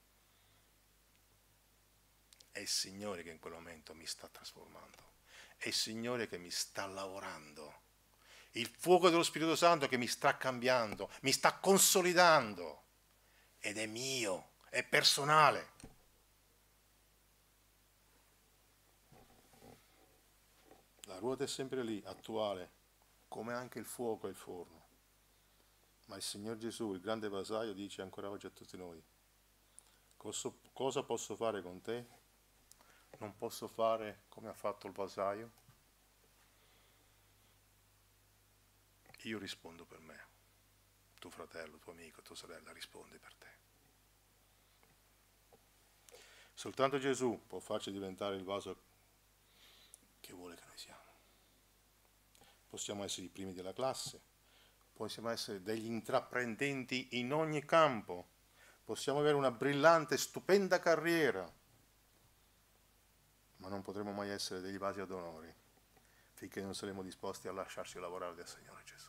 È il Signore che in quel momento mi sta trasformando. È il Signore che mi sta lavorando. Il fuoco dello Spirito Santo che mi sta cambiando, mi sta consolidando. Ed è mio, è personale. La ruota è sempre lì, attuale, come anche il fuoco e il forno. Ma il Signor Gesù, il grande vasaio, dice ancora oggi a tutti noi: cosa, cosa posso fare con te? Non posso fare come ha fatto il vasaio? Io rispondo per me. Tuo fratello, tuo amico, tua sorella risponde per te. Soltanto Gesù può farci diventare il vaso che vuole che noi siamo. Possiamo essere i primi della classe, possiamo essere degli intraprendenti in ogni campo, possiamo avere una brillante, stupenda carriera, ma non potremo mai essere degli vasi ad onori finché non saremo disposti a lasciarci lavorare dal Signore Gesù.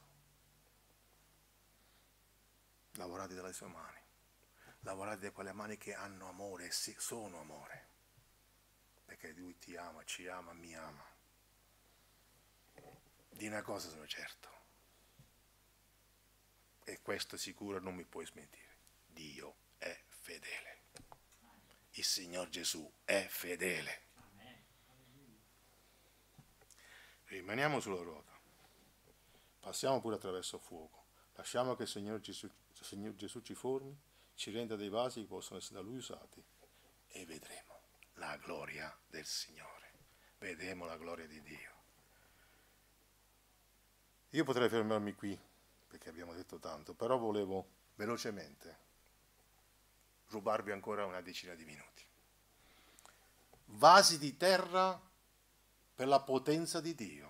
Lavorati dalle sue mani, lavorati da quelle mani che hanno amore e sono amore, perché Lui ti ama, ci ama, mi ama. Di una cosa sono certo, e questo sicuro non mi puoi smentire: Dio è fedele, il Signor Gesù è fedele. Rimaniamo sulla ruota, passiamo pure attraverso il fuoco, lasciamo che il Signor Gesù, il Signor Gesù ci formi, ci renda dei vasi che possono essere da Lui usati, e vedremo la gloria del Signore, vedremo la gloria di Dio. Io potrei fermarmi qui, perché abbiamo detto tanto, però volevo velocemente rubarvi ancora una decina di minuti. Vasi di terra per la potenza di Dio.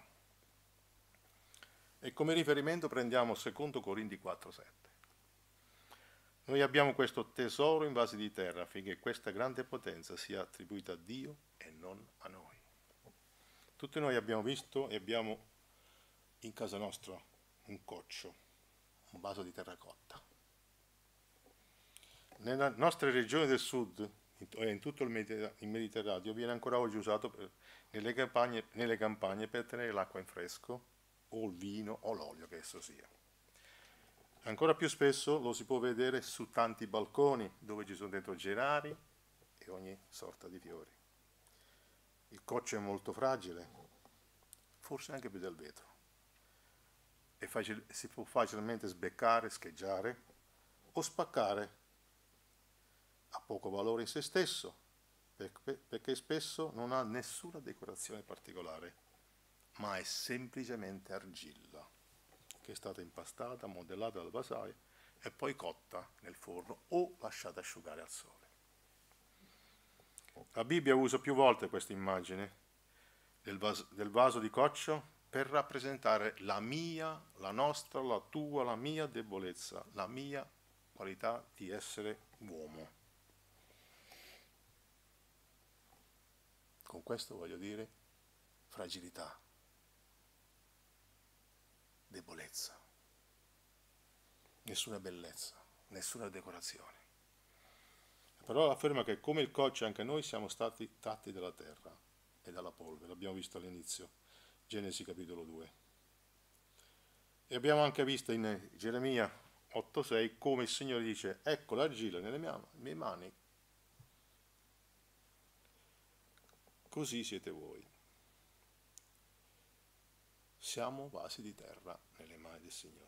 E come riferimento prendiamo secondo Corinti quattro sette. Noi abbiamo questo tesoro in vasi di terra affinché questa grande potenza sia attribuita a Dio e non a noi. Tutti noi abbiamo visto e abbiamo in casa nostra un coccio, un vaso di terracotta. Nelle nostre regioni del sud e in tutto il Mediterraneo viene ancora oggi usato per, nelle, campagne, nelle campagne per tenere l'acqua in fresco o il vino o l'olio che esso sia. Ancora più spesso lo si può vedere su tanti balconi dove ci sono dentro gerani e ogni sorta di fiori. Il coccio è molto fragile, forse anche più del vetro, e facil- si può facilmente sbeccare, scheggiare o spaccare. Ha poco valore in se stesso, perché spesso non ha nessuna decorazione particolare, ma è semplicemente argilla, che è stata impastata, modellata dal vasaio e poi cotta nel forno o lasciata asciugare al sole. La Bibbia usa più volte questa immagine del vaso, del vaso di coccio per rappresentare la mia, la nostra, la tua, la mia debolezza, la mia qualità di essere uomo. Con questo voglio dire fragilità, debolezza, nessuna bellezza, nessuna decorazione. La parola afferma che come il coccio anche noi siamo stati tratti dalla terra e dalla polvere, l'abbiamo visto all'inizio, Genesi capitolo due. E abbiamo anche visto in Geremia otto sei come il Signore dice: ecco l'argilla nelle mie mani, così siete voi. Siamo vasi di terra nelle mani del Signore.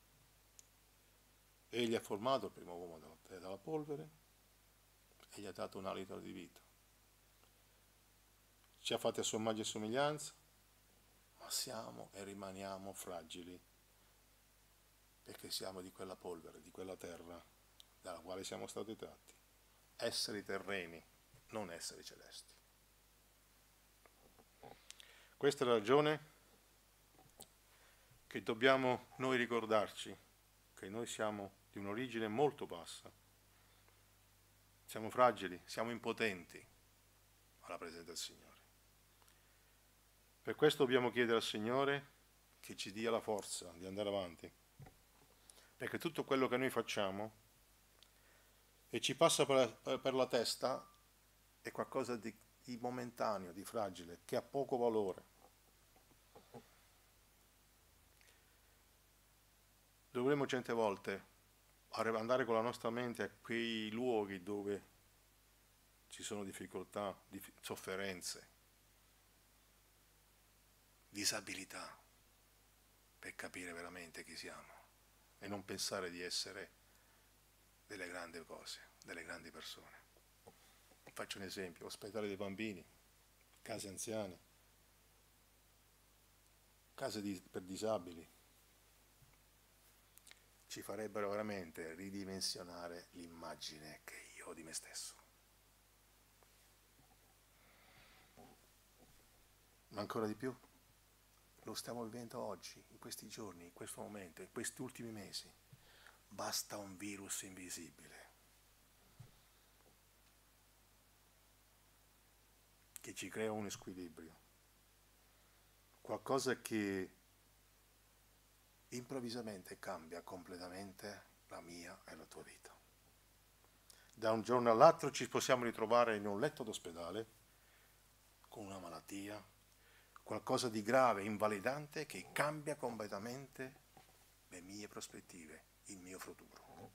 Egli ha formato il primo uomo dalla polvere e gli ha dato un alito di vita. Ci ha fatti a sua immagine e somiglianza, ma siamo e rimaniamo fragili, perché siamo di quella polvere, di quella terra dalla quale siamo stati tratti. Esseri terreni, non esseri celesti. Questa è la ragione che dobbiamo noi ricordarci che noi siamo di un'origine molto bassa, siamo fragili, siamo impotenti alla presenza del Signore. Per questo dobbiamo chiedere al Signore che ci dia la forza di andare avanti, perché tutto quello che noi facciamo e ci passa per, per la testa è qualcosa di, di momentaneo, di fragile, che ha poco valore. Dovremmo certe volte andare con la nostra mente a quei luoghi dove ci sono difficoltà, sofferenze, disabilità, per capire veramente chi siamo e non pensare di essere delle grandi cose, delle grandi persone. Faccio un esempio: ospedali dei bambini, case anziane, case di, per disabili. Ci farebbero veramente ridimensionare l'immagine che io ho di me stesso. Ma ancora di più, lo stiamo vivendo oggi, in questi giorni, in questo momento, in questi ultimi mesi. Basta un virus invisibile che ci crea un squilibrio, qualcosa che improvvisamente cambia completamente la mia e la tua vita. Da un giorno all'altro ci possiamo ritrovare in un letto d'ospedale con una malattia, qualcosa di grave, invalidante, che cambia completamente le mie prospettive, il mio futuro.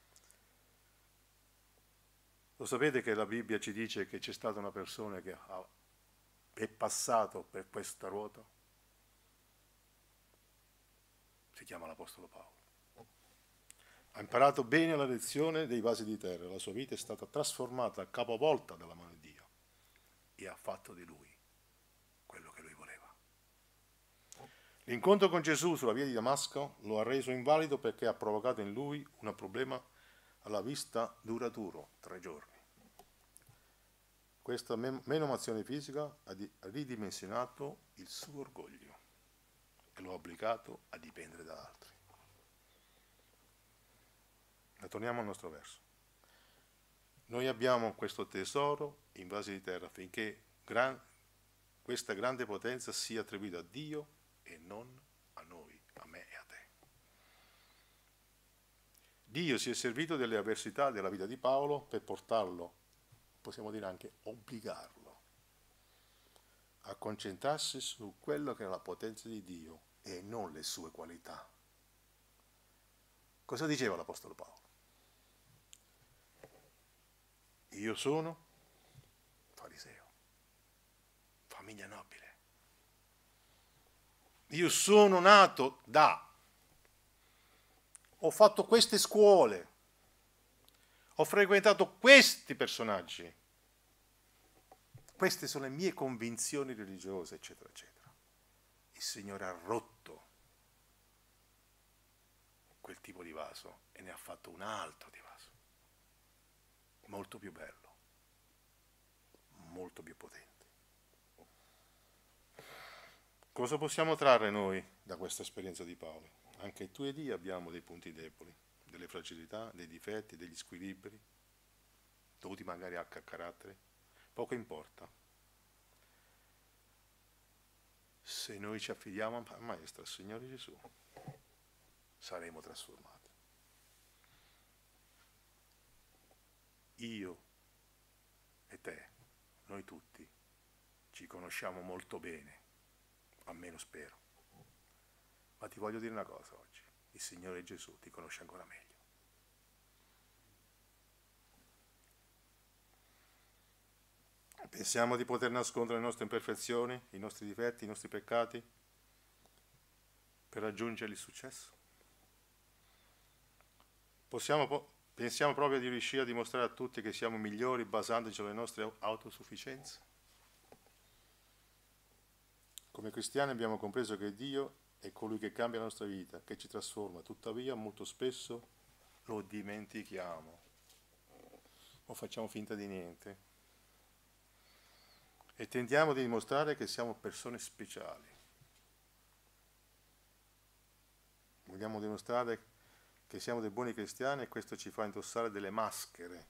Lo sapete che la Bibbia ci dice che c'è stata una persona che ha, è passato per questa ruota? Si chiama l'Apostolo Paolo. Ha imparato bene la lezione dei vasi di terra, la sua vita è stata trasformata, capovolta dalla mano di Dio, e ha fatto di lui quello che lui voleva. L'incontro con Gesù sulla via di Damasco lo ha reso invalido perché ha provocato in lui un problema alla vista dura duro, tre giorni. Questa menomazione fisica ha ridimensionato il suo orgoglio e lo ha obbligato a dipendere da altri. Ma torniamo al nostro verso. Noi abbiamo questo tesoro in vasi di terra affinché gran, questa grande potenza sia attribuita a Dio e non a noi, a me e a te. Dio si è servito delle avversità della vita di Paolo per portarlo, possiamo dire anche obbligarlo, a concentrarsi su quello che era la potenza di Dio e non le sue qualità. Cosa diceva l'Apostolo Paolo? Io sono fariseo, famiglia nobile. Io sono nato da, ho fatto queste scuole, ho frequentato questi personaggi, queste sono le mie convinzioni religiose, eccetera, eccetera. Il Signore ha rotto quel tipo di vaso e ne ha fatto un altro di vaso, molto più bello, molto più potente. Cosa possiamo trarre noi da questa esperienza di Paolo? Anche tu ed io abbiamo dei punti deboli, delle fragilità, dei difetti, degli squilibri, dovuti magari anche a carattere. Poco importa. Se noi ci affidiamo al Maestro, al Signore Gesù, saremo trasformati. Io e te, noi tutti, ci conosciamo molto bene, almeno spero. Ma ti voglio dire una cosa oggi, il Signore Gesù ti conosce ancora meglio. Pensiamo di poter nascondere le nostre imperfezioni, i nostri difetti, i nostri peccati, per raggiungere il successo? Possiamo, pensiamo proprio di riuscire a dimostrare a tutti che siamo migliori basandoci sulle nostre autosufficienze? Come cristiani abbiamo compreso che Dio è colui che cambia la nostra vita, che ci trasforma, tuttavia molto spesso lo dimentichiamo o facciamo finta di niente. E tendiamo a dimostrare che siamo persone speciali. Vogliamo dimostrare che siamo dei buoni cristiani e questo ci fa indossare delle maschere.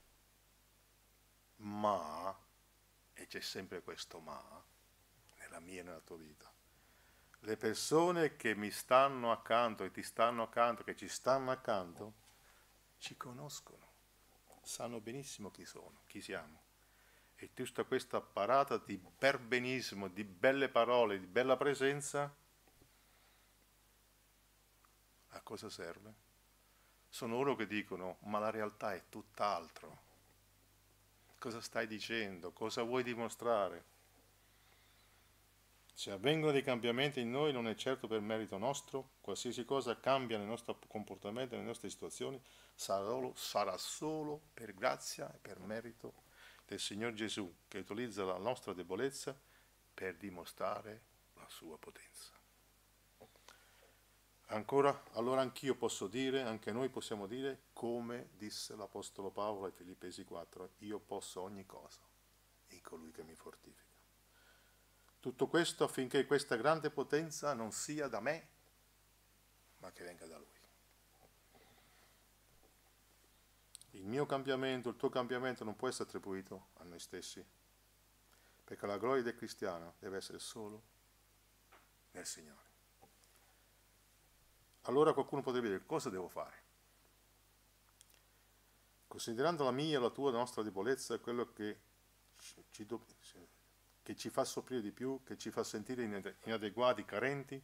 Ma, e c'è sempre questo ma, nella mia e nella tua vita, le persone che mi stanno accanto, e ti stanno accanto, che ci stanno accanto, ci conoscono, sanno benissimo chi sono, chi siamo. E tutta questa parata di perbenismo, di belle parole, di bella presenza, a cosa serve? Sono loro che dicono, ma la realtà è tutt'altro. Cosa stai dicendo? Cosa vuoi dimostrare? Se avvengono dei cambiamenti in noi non è certo per merito nostro, qualsiasi cosa cambia nel nostro comportamento, nelle nostre situazioni, sarà solo, sarà solo per grazia e per merito del Signor Gesù, che utilizza la nostra debolezza per dimostrare la sua potenza. Ancora, allora anch'io posso dire, anche noi possiamo dire, come disse l'Apostolo Paolo ai Filippesi quattro, io posso ogni cosa in colui che mi fortifica. Tutto questo affinché questa grande potenza non sia da me, ma che venga da Lui. Il mio cambiamento, il tuo cambiamento non può essere attribuito a noi stessi, perché la gloria del cristiano deve essere solo nel Signore. Allora qualcuno potrebbe dire, cosa devo fare? Considerando la mia, la tua, la nostra debolezza, quello che ci, che ci fa soffrire di più, che ci fa sentire inadeguati, carenti,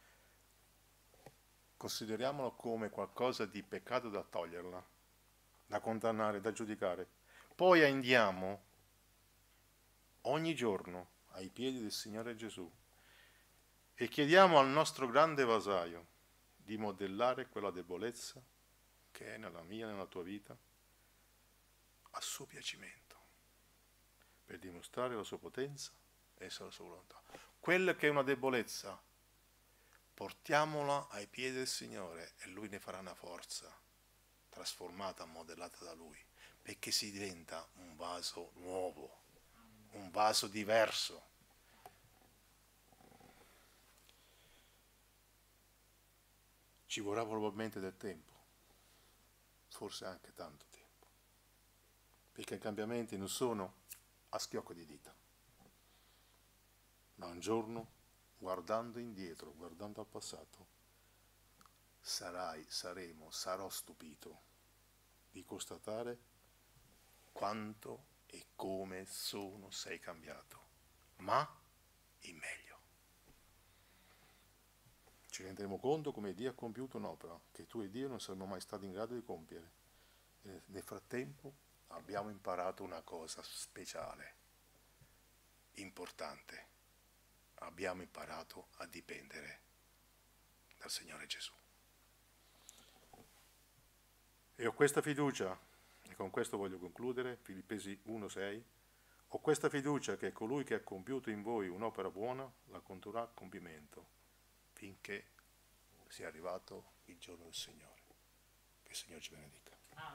consideriamolo come qualcosa di peccato da toglierla, da condannare, da giudicare. Poi andiamo ogni giorno ai piedi del Signore Gesù e chiediamo al nostro grande vasaio di modellare quella debolezza che è nella mia e nella tua vita a suo piacimento, per dimostrare la sua potenza e la sua volontà. Quella che è una debolezza, portiamola ai piedi del Signore e Lui ne farà una forza trasformata, modellata da Lui, perché si diventa un vaso nuovo, un vaso diverso. Ci vorrà probabilmente del tempo, forse anche tanto tempo, perché i cambiamenti non sono a schiocco di dita, ma un giorno, guardando indietro, guardando al passato, sarai, saremo, sarò stupito di constatare quanto e come sono, sei cambiato, ma in meglio. Ci renderemo conto come Dio ha compiuto un'opera che tu e Dio non saremmo mai stati in grado di compiere. E nel frattempo abbiamo imparato una cosa speciale, importante. Abbiamo imparato a dipendere dal Signore Gesù. E ho questa fiducia, e con questo voglio concludere, Filippesi uno sei, ho questa fiducia che colui che ha compiuto in voi un'opera buona la condurrà a compimento, finché sia arrivato il giorno del Signore. Che il Signore ci benedica.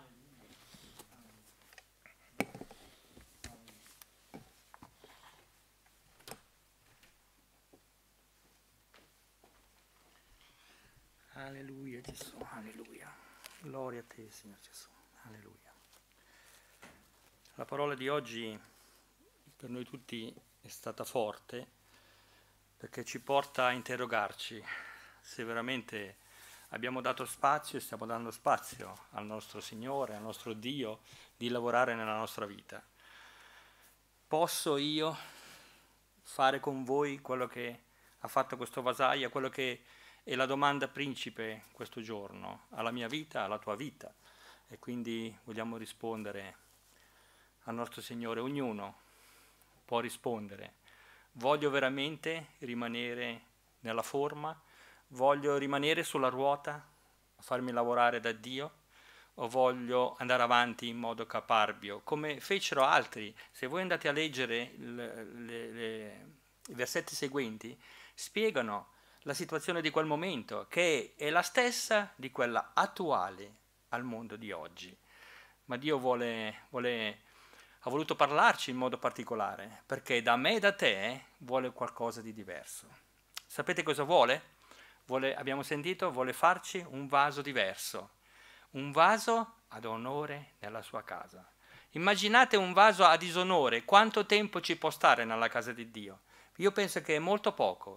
Alleluia Gesù, alleluia. Gloria a te, Signore Gesù. Alleluia. La parola di oggi per noi tutti è stata forte perché ci porta a interrogarci se veramente abbiamo dato spazio e stiamo dando spazio al nostro Signore, al nostro Dio, di lavorare nella nostra vita. Posso io fare con voi quello che ha fatto questo vasaio, quello che è la domanda principe questo giorno, alla mia vita, alla tua vita? E quindi vogliamo rispondere al nostro Signore. Ognuno può rispondere: voglio veramente rimanere nella forma? Voglio rimanere sulla ruota, farmi lavorare da Dio? O voglio andare avanti in modo caparbio, come fecero altri? Se voi andate a leggere le, le, le, i versetti seguenti, spiegano la situazione di quel momento, che è la stessa di quella attuale al mondo di oggi. Ma Dio vuole, vuole, ha voluto parlarci in modo particolare, perché da me e da te vuole qualcosa di diverso. Sapete cosa vuole? Vuole, abbiamo sentito, vuole farci un vaso diverso, un vaso ad onore nella sua casa. Immaginate un vaso a disonore, quanto tempo ci può stare nella casa di Dio? Io penso che è molto poco.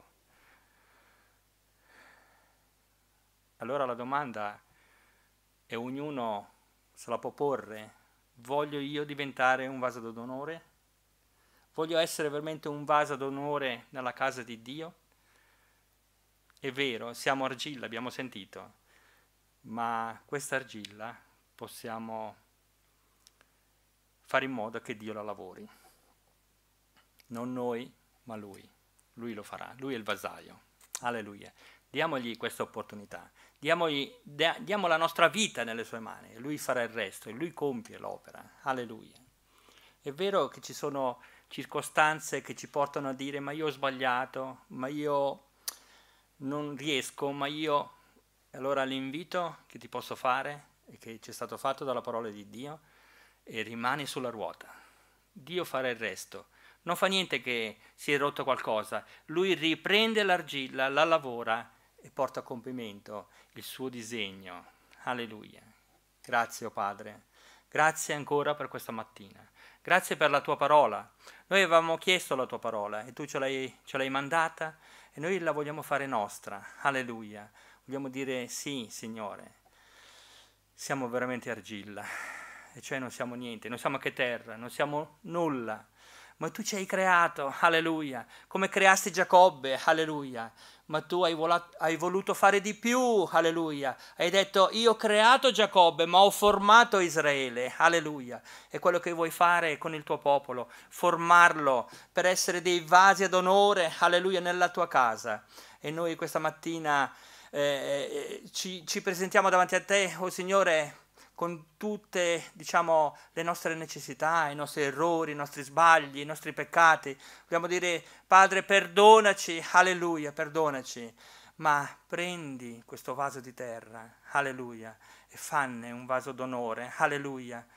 Allora la domanda è, ognuno se la può porre: voglio io diventare un vaso d'onore? Voglio essere veramente un vaso d'onore nella casa di Dio? È vero, siamo argilla, abbiamo sentito, ma questa argilla possiamo fare in modo che Dio la lavori. Non noi, ma Lui. Lui lo farà, Lui è il vasaio. Alleluia. Diamogli questa opportunità, diamogli, diamo la nostra vita nelle sue mani, e Lui farà il resto, e Lui compie l'opera. Alleluia. È vero che ci sono circostanze che ci portano a dire: ma io ho sbagliato, ma io non riesco, ma io... Allora l'invito che ti posso fare, e che ci è stato fatto dalla parola di Dio, è: rimani sulla ruota. Dio farà il resto. Non fa niente che si è rotto qualcosa. Lui riprende l'argilla, la lavora e porta a compimento il suo disegno. Alleluia. Grazie, oh Padre. Grazie ancora per questa mattina. Grazie per la tua parola. Noi avevamo chiesto la tua parola e tu ce l'hai, ce l'hai mandata e noi la vogliamo fare nostra. Alleluia. Vogliamo dire: sì, Signore, siamo veramente argilla, e cioè non siamo niente, non siamo che terra, non siamo nulla, ma tu ci hai creato, alleluia, come creasti Giacobbe, alleluia, ma tu hai, volato, hai voluto fare di più, alleluia, hai detto: io ho creato Giacobbe, ma ho formato Israele, alleluia, e quello che vuoi fare con il tuo popolo, formarlo per essere dei vasi ad onore, alleluia, nella tua casa. E noi questa mattina Eh, ci, ci presentiamo davanti a te, oh Signore, con tutte, diciamo, le nostre necessità, i nostri errori, i nostri sbagli, i nostri peccati. Vogliamo dire: Padre, perdonaci, alleluia, perdonaci, ma prendi questo vaso di terra, alleluia, e e fanne un vaso d'onore, alleluia,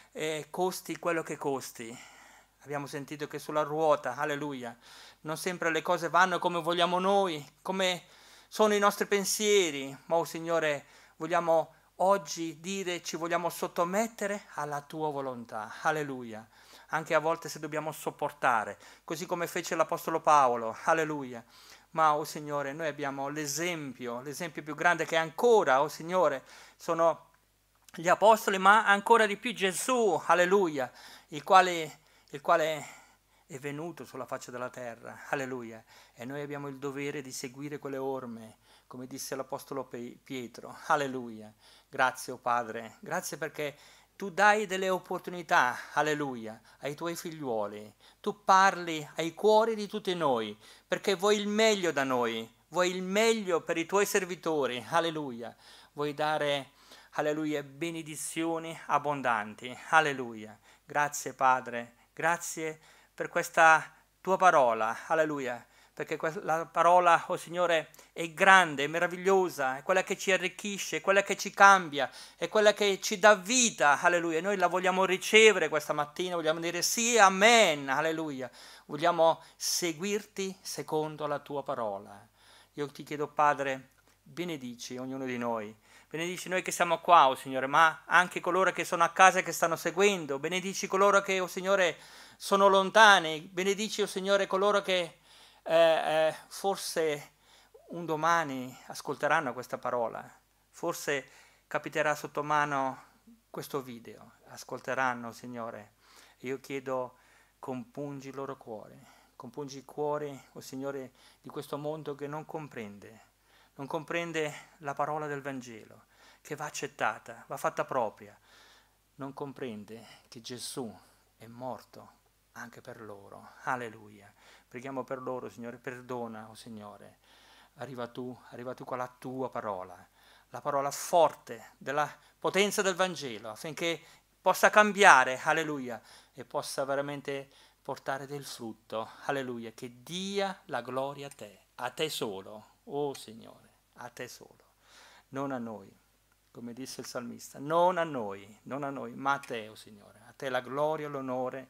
e costi quello che costi. Abbiamo sentito che sulla ruota, alleluia, non sempre le cose vanno come vogliamo noi, come sono i nostri pensieri, ma oh Signore, vogliamo oggi dire, ci vogliamo sottomettere alla tua volontà, alleluia, anche a volte se dobbiamo sopportare, così come fece l'Apostolo Paolo, alleluia. Ma, oh Signore, noi abbiamo l'esempio, l'esempio più grande che ancora, oh Signore, sono gli Apostoli, ma ancora di più Gesù, alleluia, il quale, il quale è venuto sulla faccia della terra, alleluia, e noi abbiamo il dovere di seguire quelle orme, come disse l'Apostolo Pietro, alleluia. Grazie, oh Padre, grazie perché tu dai delle opportunità, alleluia, ai tuoi figliuoli. Tu parli ai cuori di tutti noi, perché vuoi il meglio da noi, vuoi il meglio per i tuoi servitori, alleluia. Vuoi dare, alleluia, benedizioni abbondanti, alleluia. Grazie Padre, grazie per questa tua parola, alleluia. Perché la parola, oh Signore, è grande, è meravigliosa, è quella che ci arricchisce, è quella che ci cambia, è quella che ci dà vita, alleluia. Noi la vogliamo ricevere questa mattina, vogliamo dire sì, amen, alleluia. Vogliamo seguirti secondo la tua parola. Io ti chiedo, Padre, benedici ognuno di noi. Benedici noi che siamo qua, oh Signore, ma anche coloro che sono a casa e che stanno seguendo. Benedici coloro che, oh Signore, sono lontani. Benedici, oh Signore, coloro che Eh, eh, forse un domani ascolteranno questa parola, forse capiterà sotto mano questo video, ascolteranno, Signore. Io chiedo, compungi il loro cuore, compungi i cuori, oh Signore, di questo mondo che non comprende, non comprende la parola del Vangelo, che va accettata, va fatta propria, non comprende che Gesù è morto anche per loro, alleluia. Preghiamo per loro, Signore, perdona, oh Signore. Arriva tu, arriva tu con la tua parola, la parola forte della potenza del Vangelo, affinché possa cambiare, alleluia, e possa veramente portare del frutto, alleluia, che dia la gloria a te, a te solo, oh Signore, a te solo, non a noi, come disse il salmista, non a noi, non a noi, ma a te, oh Signore, a te la gloria e l'onore,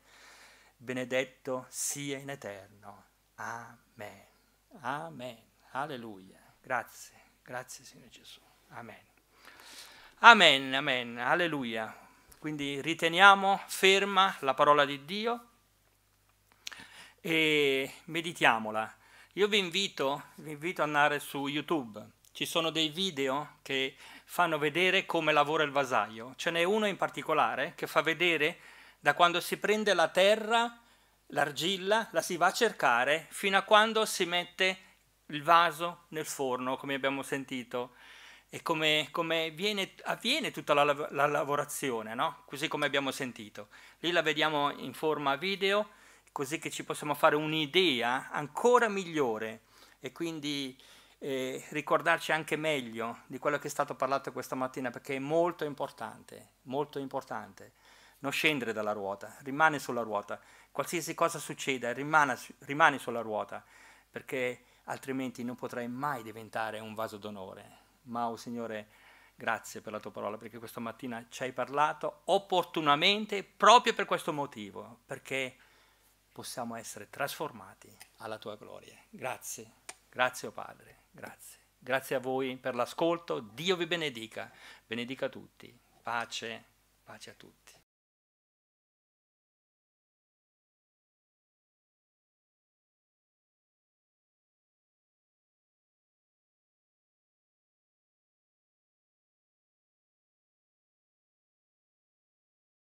benedetto sia in eterno. Amen. Amen. Alleluia. Grazie. Grazie Signore Gesù. Amen. Amen. Amen. Alleluia. Quindi riteniamo ferma la parola di Dio e meditiamola. Io vi invito, vi invito ad andare su YouTube. Ci sono dei video che fanno vedere come lavora il vasaio. Ce n'è uno in particolare che fa vedere da quando si prende la terra, l'argilla, la si va a cercare, fino a quando si mette il vaso nel forno, come abbiamo sentito, e come, come viene, avviene tutta la, la lavorazione, no? Così come abbiamo sentito. Lì la vediamo in forma video, così che ci possiamo fare un'idea ancora migliore e quindi eh, ricordarci anche meglio di quello che è stato parlato questa mattina, perché è molto importante, molto importante. Non scendere dalla ruota, rimani sulla ruota. Qualsiasi cosa succeda, rimani, rimani sulla ruota, perché altrimenti non potrai mai diventare un vaso d'onore. Ma, oh Signore, grazie per la tua parola, perché questa mattina ci hai parlato opportunamente proprio per questo motivo, perché possiamo essere trasformati alla tua gloria. Grazie, grazie, oh Padre, grazie. Grazie a voi per l'ascolto, Dio vi benedica, benedica tutti. Pace, pace a tutti.